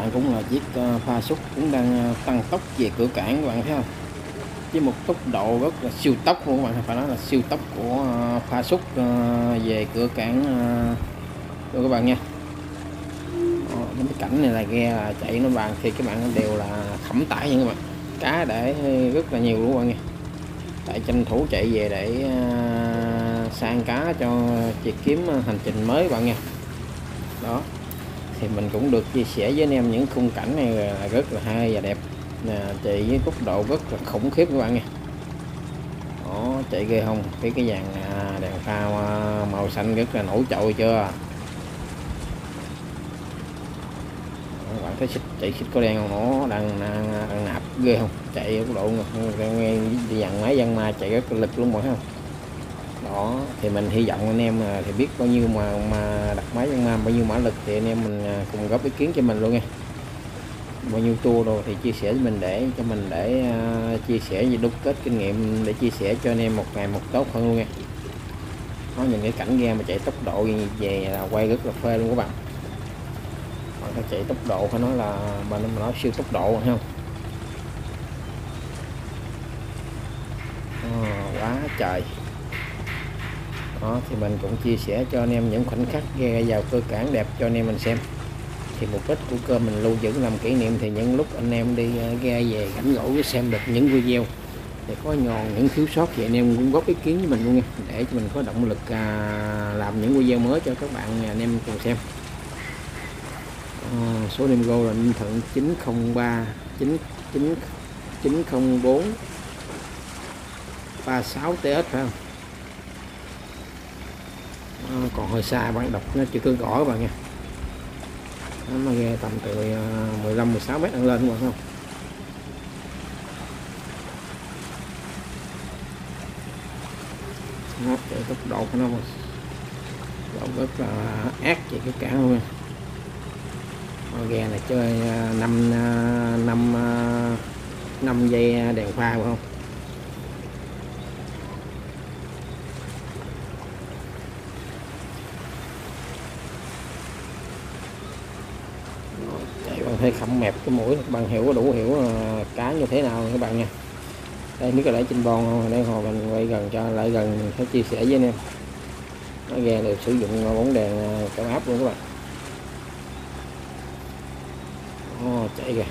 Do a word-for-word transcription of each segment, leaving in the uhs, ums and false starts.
bạn cũng là chiếc uh, pha súc cũng đang uh, tăng tốc về cửa cảng, các bạn thấy không, với một tốc độ rất là siêu tốc luôn các bạn, phải nói là siêu tốc của uh, pha súc uh, về cửa cảng uh, rồi các bạn nha. Đó, những cái cảnh này là ghe là chạy nó bạn thì các bạn đều là khẩm tải nha các bạn, cá để rất là nhiều luôn các bạn nha, tại tranh thủ chạy về để uh, sang cá cho chị kiếm hành trình mới các bạn nha. Đó thì mình cũng được chia sẻ với anh em những khung cảnh này là rất là hay và đẹp nè, chạy với tốc độ rất là khủng khiếp các bạn nha. Đó, chạy ghê không, cái cái dàn đèn pha màu xanh rất là nổi trội chưa. Đó, bạn thấy xích chạy xích có đen không, nó đang, đang, đang nạp ghê không, chạy tốc độ nghe dàn máy dân ma chạy rất là lực luôn mọi không. Đó thì mình hy vọng anh em thì biết bao nhiêu mà mà đặt máy dân ma bao nhiêu mã lực thì anh em mình cùng góp ý kiến cho mình luôn nha, bao nhiêu tour rồi thì chia sẻ với mình để cho mình để uh, chia sẻ về đúc kết kinh nghiệm để chia sẻ cho anh em một ngày một tốt hơn luôn nha. Có những cái cảnh ghe mà chạy tốc độ về là quay rất là phê luôn các bạn, bạn phải chạy tốc độ phải nói là mình nói siêu tốc độ phải không. À, quá trời. Đó thì mình cũng chia sẻ cho anh em những khoảnh khắc ghe vào cửa cảng đẹp cho anh em mình xem, thì mục đích của kênh mình lưu giữ làm kỷ niệm, thì những lúc anh em đi ghe về cảnh gỗ xem được những video thì có nhòn những thiếu sót thì anh em cũng góp ý kiến với mình luôn nha, để cho mình có động lực à, làm những video mới cho các bạn anh em cùng xem. À, số đêm go là Ninh Thuận chín không ba chín chín chín không bốn ba sáu T S phải không. À, còn hơi xa bạn đọc nó chưa có rõ các bạn nha, nó ghe tầm từ mười lăm mười sáu mét lên các bạn không. Nó chạy tốc độ của nó độ rất là ác chạy cái cảng luôn nha. Ghe này chơi năm năm năm giây đèn pha phải không. Chạy bạn thấy khẩm mẹp cái mũi, các bạn hiểu có đủ hiểu là cá như thế nào các bạn nha. Đây nếu có để trên bon không, đây hồi mình quay gần cho lại gần sẽ chia sẻ với anh em. Nó ghe được sử dụng bóng đèn cao áp luôn các bạn. Oh, chạy kìa,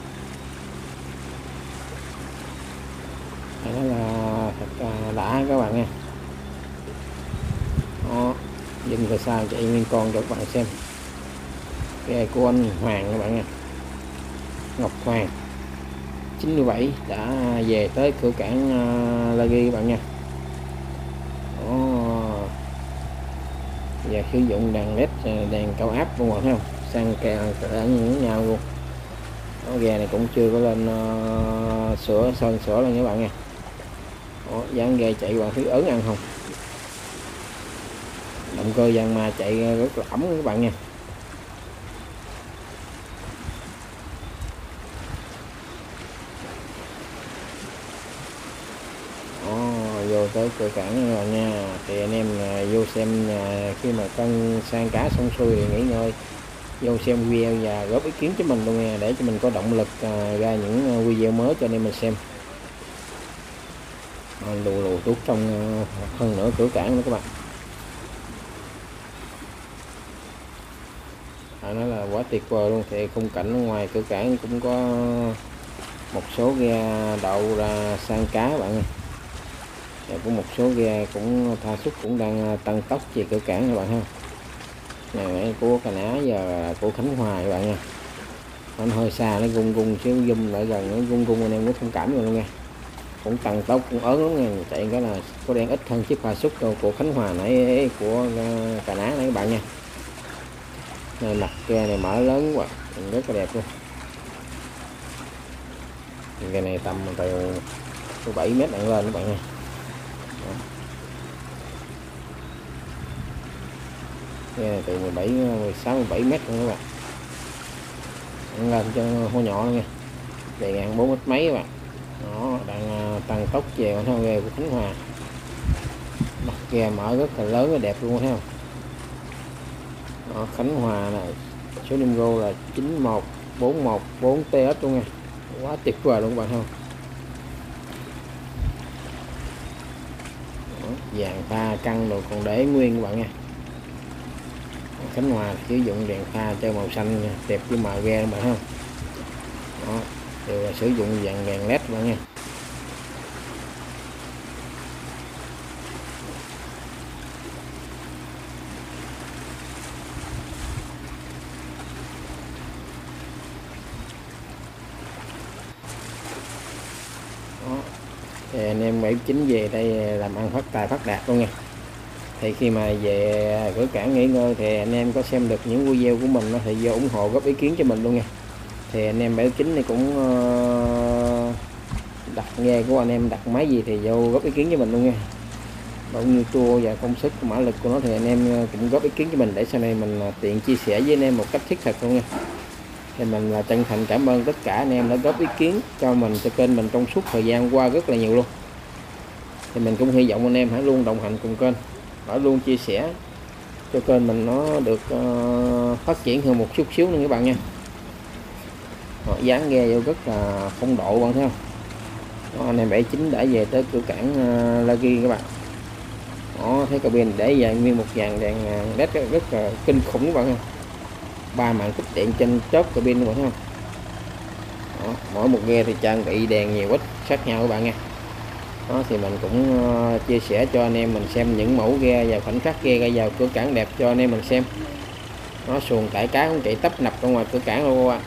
đó là thật đã các bạn nha. Đó, dừng từ xa chạy nguyên con cho các bạn xem. Ghe của anh Hoàng các bạn nha, Ngọc Hoàng chín mươi bảy đã về tới cửa cảng uh, La Ghi các bạn nha. Đó, và sử dụng đèn led đèn cao áp luôn rồi thấy không, sang kèo ở những nhau luôn. Đó, ghe này cũng chưa có lên uh, sửa sơn sửa lên các bạn nha. Đó, dáng ghe chạy bạn thấy ớn ăn không, động cơ gian ma chạy rất là ẩm các bạn nha. Đó, vô tới cửa cảng rồi nha, thì anh em vô xem khi mà cân sang cá xong xuôi thì nghỉ ngơi, vô xem video và góp ý kiến cho mình luôn nha, để cho mình có động lực uh, ra những video mới cho anh em mình xem. Uh, lù lù tuốt trong uh, hơn nữa cửa cảng nữa các bạn. À, nói là quá tuyệt vời luôn, thì khung cảnh ở ngoài cửa cảng cũng có một số ghe đậu ra sang cá các bạn ơi. Và có một số ghe cũng pha súc cũng đang tăng tốc về cửa cảng các bạn ha. Này của Cà Ná giờ của Khánh Hòa các bạn nha, nó hơi xa nó gung gung xíu, zoom lại gần nó gung gung anh em cũng thông cảm rồi luôn nha, cũng tăng tốc cũng ớn lắm nha, chạy cái là có đen ít hơn chiếc pha súc của Khánh Hòa nãy của Cà Ná này các bạn nha. Này, mặt ghe này mở lớn quá rất là đẹp luôn, ghe này tầm từ bảy mét đặng lên các bạn nha. Ghe này từ mười bảy mười sáu mười bảy mét luôn các bạn, lên cho hô nhỏ nha, về ngàn bốn mét mấy các bạn. Nó đang tăng tốc về con theo ghe của Khánh Hòa, mặt ghe mở rất là lớn và đẹp luôn thấy không. Đó, Khánh Hòa này số đêm go là chín một bốn một bốn T S luôn nha, quá tuyệt vời luôn các bạn không. Đó, dàn pha căng rồi còn để nguyên các bạn nha. Khánh Hòa sử dụng đèn pha cho màu xanh nha, đẹp với màu ghe các bạn không. Đó, đều là sử dụng dàn đèn led các bạn nha. Đó, thì anh em bảy chín về đây làm ăn phát tài phát đạt luôn nha. Thì khi mà về cửa cảng nghỉ ngơi thì anh em có xem được những video của mình thì vô ủng hộ góp ý kiến cho mình luôn nha. Thì anh em bảy chín thì cũng đặt nghe của anh em đặt máy gì thì vô góp ý kiến cho mình luôn nha. Bao nhiêu tua và công suất mã lực của nó thì anh em cũng góp ý kiến cho mình để sau này mình tiện chia sẻ với anh em một cách thiết thực luôn nha. Thì mình là chân thành cảm ơn tất cả anh em đã góp ý kiến cho mình, cho kênh mình trong suốt thời gian qua rất là nhiều luôn. Thì mình cũng hy vọng anh em hãy luôn đồng hành cùng kênh, hãy luôn chia sẻ cho kênh mình nó được uh, phát triển hơn một chút xíu nữa các bạn nha. Họ dán ghe vô rất là phong độ bạn thấy không. Đó, anh em bảy chín đã về tới cửa cảng uh, La Ghi các bạn. Đó, thấy cabin để dài nguyên một dàn đèn led rất, rất là kinh khủng các bạn không. Ba mạng tích điện trên chớp cabin các bạn thấy không. Đó, mỗi một ghe thì trang bị đèn nhiều ít khác nhau các bạn nha. Đó, thì mình cũng uh, chia sẻ cho anh em mình xem những mẫu ghe và khoảnh khắc ghe ra vào cửa cảng đẹp cho anh em mình xem. Nó xuồng tải cá cũng chạy tấp nập ra ngoài cửa cảng luôn các bạn.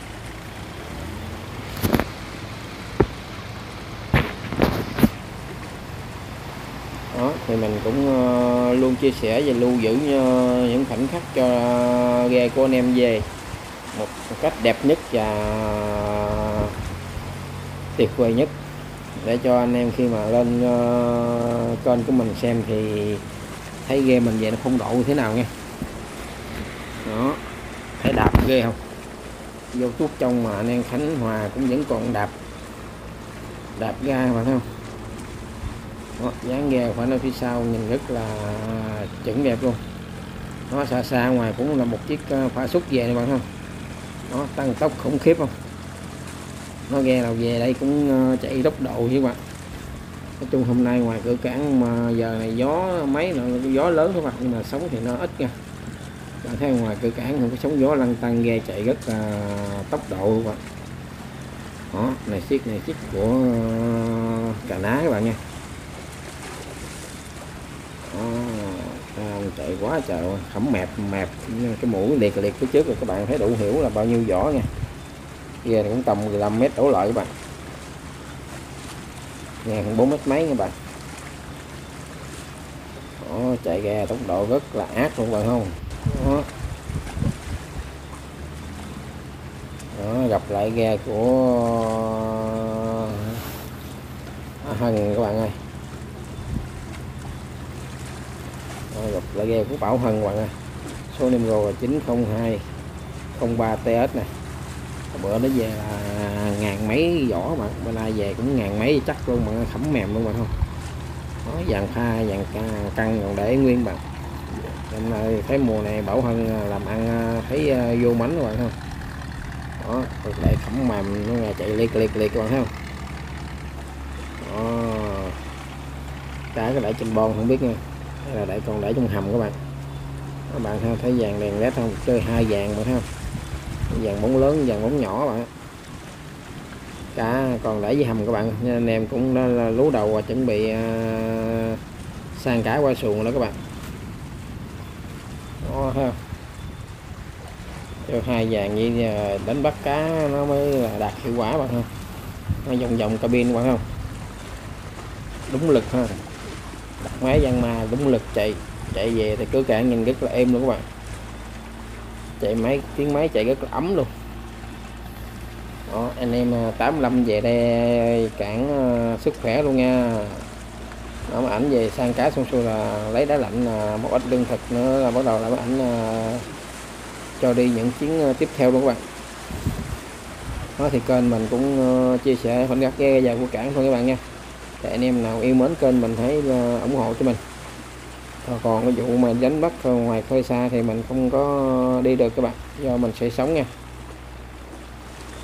Đó, thì mình cũng uh, luôn chia sẻ và lưu giữ uh, những khoảnh khắc cho uh, ghe của anh em về một, một cách đẹp nhất và tuyệt vời nhất, để cho anh em khi mà lên uh, kênh của mình xem thì thấy ghe mình về nó phong độ như thế nào nha. Đó, thấy đạp ghê không, vô tuốt trong mà anh em Khánh Hòa cũng vẫn còn đạp đạp ga mà thấy không. Đó, dáng ghe phải ở phía sau nhìn rất là chuẩn đẹp luôn. Nó xa xa ngoài cũng là một chiếc pha xúc về này bạn không. Nó tăng tốc khủng khiếp không. Nó ghe nào về đây cũng chạy tốc độ với bạn. Nói chung hôm nay ngoài cửa cảng mà giờ này gió mấy là gió lớn các bạn, nhưng mà sóng thì nó ít nha. Bạn thấy ngoài cửa cảng không có sóng gió lăn tăng, ghe chạy rất là tốc độ các bạn. Đó, này chiếc này chiếc của Cà Ná các bạn nha. Đó, chạy quá trời khẩm mẹp mẹp cái mũi liệt liệt phía trước rồi các bạn thấy đủ hiểu là bao nhiêu vỏ nha. Ghe này cũng tầm mười lăm mét đổ lại các bạn, nghe bốn mét mấy các bạn. Đó, chạy ghe tốc độ rất là ác luôn bạn không. Đó. Đó, gặp lại ghe của Hân các bạn ơi. Đó, gặp lại ghe của Bảo Hân các bạn ơi. Số numero là chín không hai không ba T S này. Bữa nó về là ngàn mấy vỏ mà bữa nay về cũng ngàn mấy chắc luôn mà khẩm mềm luôn mà không. Đó, dàn pha dàn căng còn để nguyên bạn. Hôm nay thấy mùa này Bảo Hân làm ăn thấy vô mánh các bạn không. Đó, để khẩm mềm nó chạy liệt liệt liệt các bạn thấy không. Đó, cá cái để trên bon không biết nha, hay là để còn để trong hầm các bạn. Các bạn thấy, thấy dàn đèn led không, chơi hai dàn mà thấy không, dàn bóng lớn dàn bóng nhỏ bạn. Cá còn để với hầm các bạn, nên anh em cũng đã lú đầu và chuẩn bị uh, sang cá qua xuồng đó các bạn. Đó, thấy không, cho hai dàn như đánh bắt cá nó mới là đạt hiệu quả bạn không. Nó vòng vòng cabin bạn không, đúng lực ha, đặt máy giăng ma đúng lực chạy chạy về thì cửa cảng nhìn rất là êm luôn các bạn. Chạy máy tiếng máy chạy rất là ấm luôn. Đó, anh em tám lăm về đây cảng uh, sức khỏe luôn nha. Đó, mà ảnh về sang cá xong xuôi là lấy đá lạnh uh, một ít lương thực nữa là bắt đầu là ảnh uh, cho đi những chuyến uh, tiếp theo luôn các bạn. Đó, thì kênh mình cũng uh, chia sẻ khoảnh khắc ghe vào của cảng thôi các bạn nha. Để anh em nào yêu mến kênh mình hãy uh, ủng hộ cho mình. Còn cái vụ mà đánh bắt ngoài khơi xa thì mình không có đi được các bạn, do mình sẽ sống nha.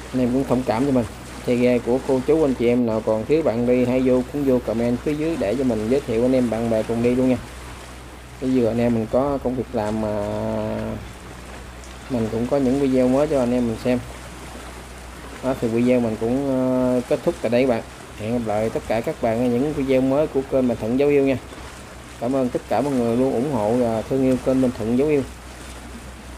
anh em cũng thông cảm cho mình. Xe ghe của cô chú anh chị em nào còn thiếu bạn đi hãy vô cũng vô comment phía dưới để cho mình giới thiệu anh em bạn bè cùng đi luôn nha. Bây giờ anh em mình có công việc làm mà mình cũng có những video mới cho anh em mình xem. Đó, thì video mình cũng uh, kết thúc tại đây các bạn. Hẹn gặp lại tất cả các bạn ở những video mới của kênh Bình Thuận Dấu Yêu nha. Cảm ơn tất cả mọi người luôn ủng hộ và thương yêu kênh Bình Thuận Dấu Yêu.